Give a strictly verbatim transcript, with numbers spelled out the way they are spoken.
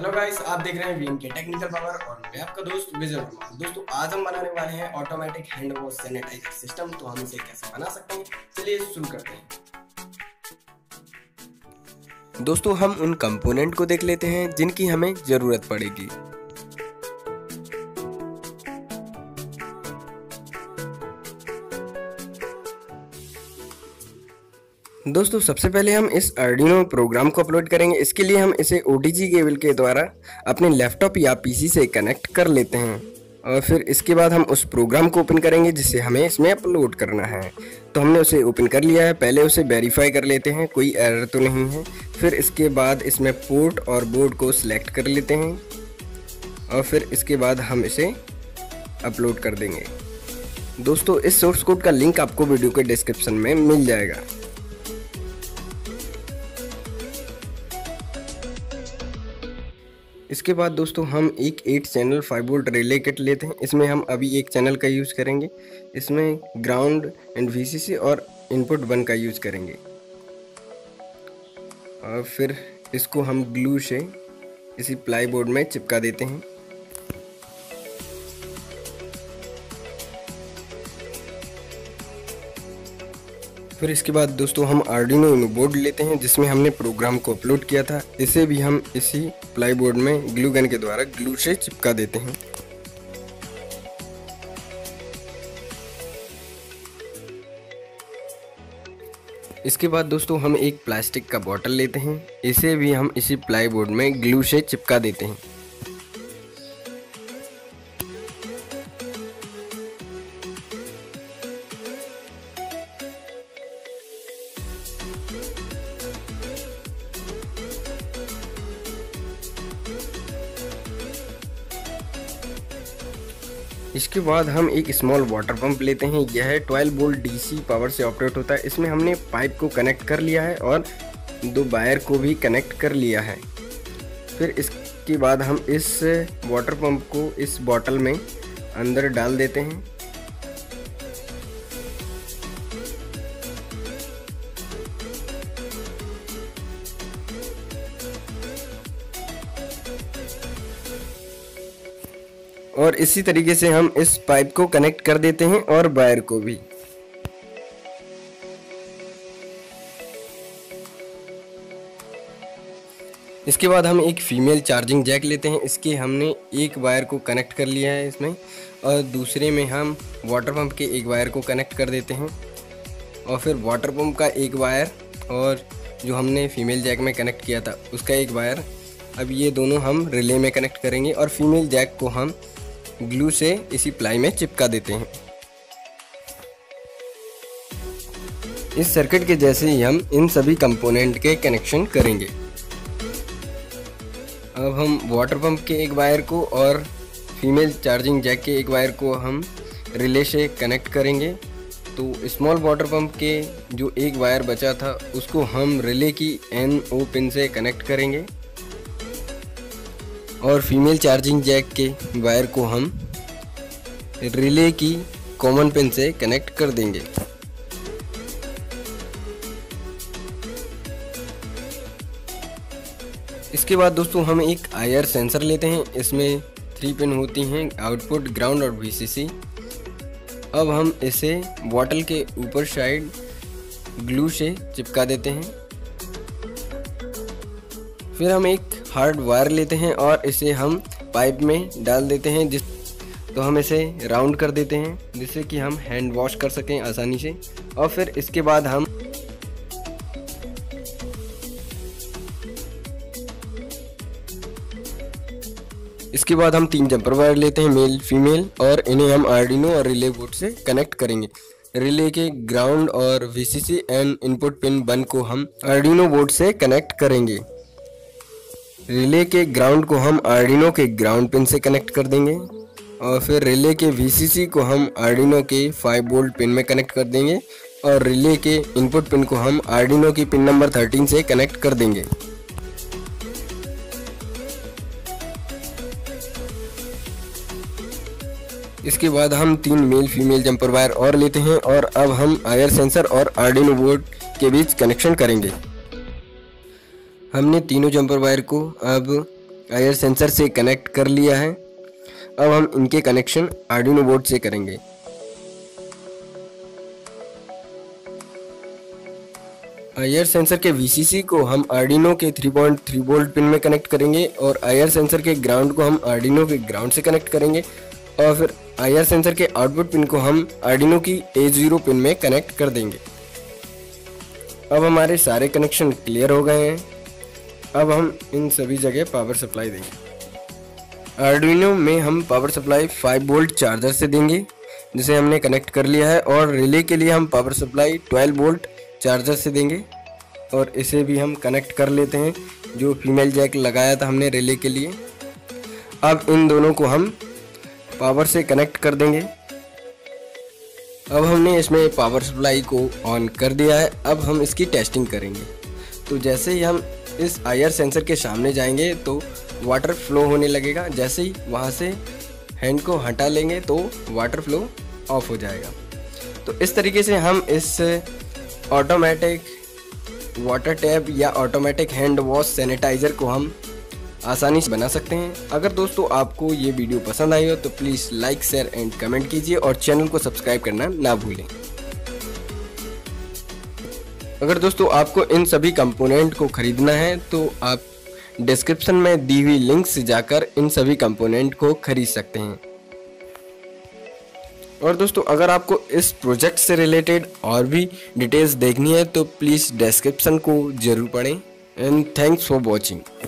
Hello guys, आप देख रहे हैं वीएम के टेक्निकल पावर और मैं आपका दोस्त विजय वर्मा। दोस्तों, आज हम बनाने वाले हैं automatic hand wash sanitizer system. तो हम इसे कैसे बना सकते हैं, चलिए शुरू करते हैं। दोस्तों, हम उन कंपोनेंट को देख लेते हैं जिनकी हमें जरूरत पड़ेगी। दोस्तों, सबसे पहले हम इस आर्डिनो प्रोग्राम को अपलोड करेंगे। इसके लिए हम इसे ओटीजी केबल के द्वारा अपने लैपटॉप या पीसी से कनेक्ट कर लेते हैं और फिर इसके बाद हम उस प्रोग्राम को ओपन करेंगे जिसे हमें इसमें अपलोड करना है। तो हमने उसे ओपन कर लिया है। पहले उसे वेरीफाई कर लेते हैं कोई एरर तो नहीं है। फिर इसके बाद इसमें पोर्ट और बोर्ड को सिलेक्ट कर लेते हैं और फिर इसके बाद हम इसे अपलोड कर देंगे। दोस्तों, इस सोर्स कोड का लिंक आपको वीडियो के डिस्क्रिप्शन में मिल जाएगा। इसके बाद दोस्तों हम एक eight channel five volt relay kit लेते हैं। इसमें हम अभी एक चैनल का यूज़ करेंगे। इसमें ग्राउंड एंड वीसीसी और इनपुट वन का यूज़ करेंगे और फिर इसको हम ग्लू से इसी प्लाई बोर्ड में चिपका देते हैं। फिर इसके बाद दोस्तों हम आर्डिनो यूनो बोर्ड लेते हैं जिसमें हमने प्रोग्राम को अपलोड किया था। इसे भी हम इसी प्लाई बोर्ड में ग्लू गन के द्वारा ग्लू से चिपका देते हैं। इसके बाद दोस्तों हम एक प्लास्टिक का बॉटल लेते हैं। इसे भी हम इसी प्लाई बोर्ड में ग्लू से चिपका देते हैं। इसके बाद हम एक स्मॉल वाटर पंप लेते हैं। यह ट्वेल्व वोल्ट डीसी पावर से ऑपरेट होता है। इसमें हमने पाइप को कनेक्ट कर लिया है और दो वायर को भी कनेक्ट कर लिया है। फिर इसके बाद हम इस वाटर पंप को इस बॉटल में अंदर डाल देते हैं। और इसी तरीके से हम इस पाइप को कनेक्ट कर देते हैं और वायर को भी। इसके बाद हम एक फीमेल चार्जिंग जैक लेते हैं। इसके हमने एक वायर को कनेक्ट कर लिया है इसमें और दूसरे में हम वाटर पंप के एक वायर को कनेक्ट कर देते हैं और फिर वाटर पंप का एक वायर और जो हमने फीमेल जैक में कनेक्ट किया था उसका एक वायर। अब ये दोनों हम रिले में कनेक्ट करेंगे और फीमेल जैक को हम ग्लू से इसी प्लाई में चिपका देते हैं। इस सर्किट के जैसे ही हम इन सभी कंपोनेंट के कनेक्शन करेंगे। अब हम वाटर पंप के एक वायर को और फीमेल चार्जिंग जैक के एक वायर को हम रिले से कनेक्ट करेंगे। तो स्मॉल वाटर पंप के जो एक वायर बचा था उसको हम रिले की एन ओ पिन से कनेक्ट करेंगे और फीमेल चार्जिंग जैक के वायर को हम रिले की कॉमन पिन से कनेक्ट कर देंगे। इसके बाद दोस्तों हम एक आईआर सेंसर लेते हैं। इसमें थ्री पिन होती हैं, आउटपुट, ग्राउंड और वीसीसी। अब हम इसे बॉटल के ऊपर साइड ग्लू से चिपका देते हैं। फिर हम एक हार्ड वायर लेते हैं और इसे हम पाइप में डाल देते हैं। जिस तो हम इसे राउंड कर देते हैं जिससे कि हम हैंड वॉश कर सकें आसानी से। और फिर इसके बाद हम इसके बाद हम तीन जंपर वायर लेते हैं, मेल फीमेल, और इन्हें हम आर्डिनो और रिले बोर्ड से कनेक्ट करेंगे। रिले के ग्राउंड और VCC and input pin one को हम आर्डिनो बोर्ड से कनेक्ट करेंगे। रिले के ग्राउंड को हम आर्डिनो के ग्राउंड पिन से कनेक्ट कर देंगे और फिर रिले के वीसीसी को हम आर्डिनो के फाइव वोल्ट पिन में कनेक्ट कर देंगे और रिले के इनपुट पिन को हम आर्डिनो की पिन नंबर थर्टीन से कनेक्ट कर देंगे। इसके बाद हम तीन मेल फीमेल जंपर वायर और लेते हैं और अब हम आईआर सेंसर और आर्डिनो बोर्ड के बीच कनेक्शन करेंगे। हमने तीनों जंपर वायर को अब आईआर सेंसर से कनेक्ट कर लिया है। अब हम इनके कनेक्शन आर्डिनो बोर्ड से करेंगे। आईआर सेंसर के वीसीसी को हम आर्डिनो के three point three volt pin में कनेक्ट करेंगे और आईआर सेंसर के ग्राउंड को हम आर्डिनो के ग्राउंड से कनेक्ट करेंगे और फिर आईआर सेंसर के आउटपुट पिन को हम आर्डिनो की ए ज़ीरो पिन में कनेक्ट कर देंगे। अब हमारे सारे कनेक्शन क्लियर हो गए हैं। अब हम इन सभी जगह पावर सप्लाई देंगे। आर्डिनो में हम power supply five volt charger से देंगे जिसे हमने कनेक्ट कर लिया है, और रिले के लिए हम power supply twelve volt charger से देंगे और इसे भी हम कनेक्ट कर लेते हैं, जो फीमेल जैक लगाया था हमने रिले के लिए। अब इन दोनों को हम पावर से कनेक्ट कर देंगे। अब हमने इसमें पावर सप्लाई को ऑन कर दिया है। अब हम इसकी टेस्टिंग करेंगे। तो जैसे ही हम इस आईआर सेंसर के सामने जाएंगे तो वाटर फ्लो होने लगेगा। जैसे ही वहाँ से हैंड को हटा लेंगे तो वाटर फ्लो ऑफ हो जाएगा। तो इस तरीके से हम इस ऑटोमेटिक वाटर टैप या ऑटोमेटिक हैंड वॉश सैनिटाइज़र को हम आसानी से बना सकते हैं। अगर दोस्तों आपको ये वीडियो पसंद आई हो तो please like share and comment कीजिए और चैनल को सब्सक्राइब करना ना भूलें। अगर दोस्तों आपको इन सभी कंपोनेंट को खरीदना है तो आप डिस्क्रिप्शन में दी हुई लिंक से जाकर इन सभी कंपोनेंट को खरीद सकते हैं। और दोस्तों अगर आपको इस प्रोजेक्ट से रिलेटेड और भी डिटेल्स देखनी है तो प्लीज़ डिस्क्रिप्शन को ज़रूर पढ़ें। And thanks for watching.